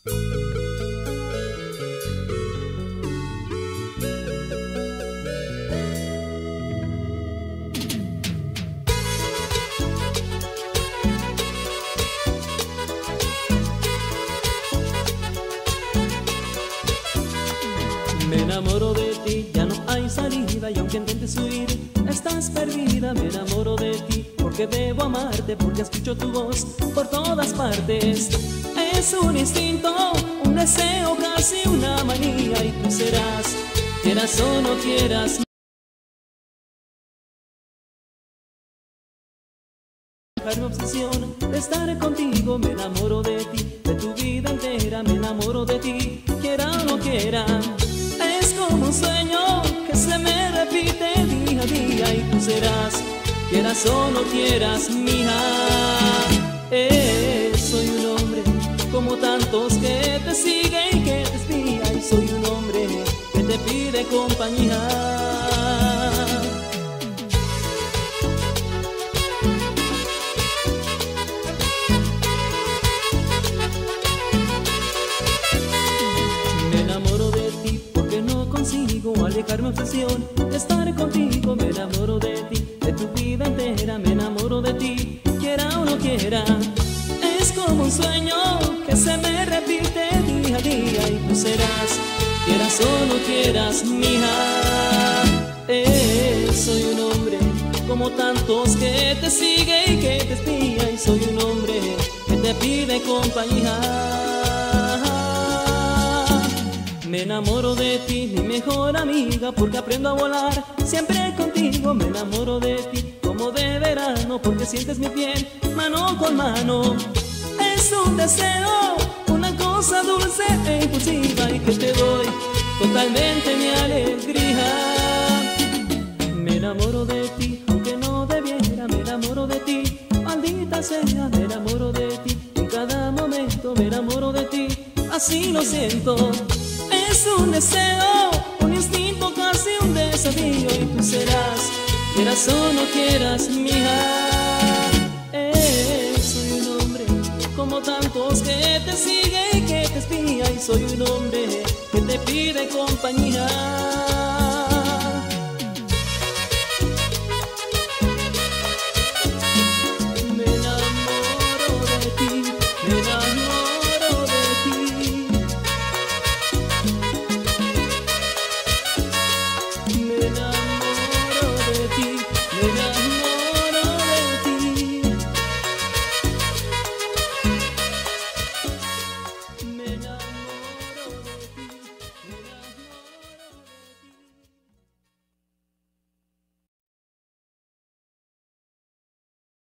Me enamoro de ti, ya no hay salida, y aunque intentes huir, estás perdida. Me enamoro de ti porque debo amarte, porque escucho tu voz por todas partes. Es un instinto, un deseo, casi una manía, y tú serás, quieras o no quieras. Mi obsesión de estar contigo, me enamoro de ti, de tu vida entera, me enamoro de ti, quiera o no quiera. Es como un sueño que se me repite día a día, y tú serás, quieras o no quieras, mía. Soy un hombre como tantos que te sigue y que te espía, y soy un hombre que te pide compañía. Alejar mi obsesión de estar contigo, me enamoro de ti, de tu vida entera, me enamoro de ti, quiera o no quiera. Es como un sueño que se me repite día a día, y tú serás, quieras o no quieras, mía. Soy un hombre como tantos que te sigue y que te espía, y soy un hombre que te pide compañía. Me enamoro de ti, mi mejor amiga, porque aprendo a volar siempre contigo. Me enamoro de ti como de verano, porque sientes mi piel mano con mano. Es un deseo, una cosa dulce e impulsiva, y que te doy totalmente mi alegría. Me enamoro de ti, aunque no debiera, me enamoro de ti, maldita sea, me enamoro de ti, en cada momento me enamoro de ti, así lo siento. Es un deseo, un instinto, casi un desafío, y tú serás, quieras o no quieras, mía. Soy un hombre como tantos que te sigue y que te espía, y soy un hombre que te pide compañía.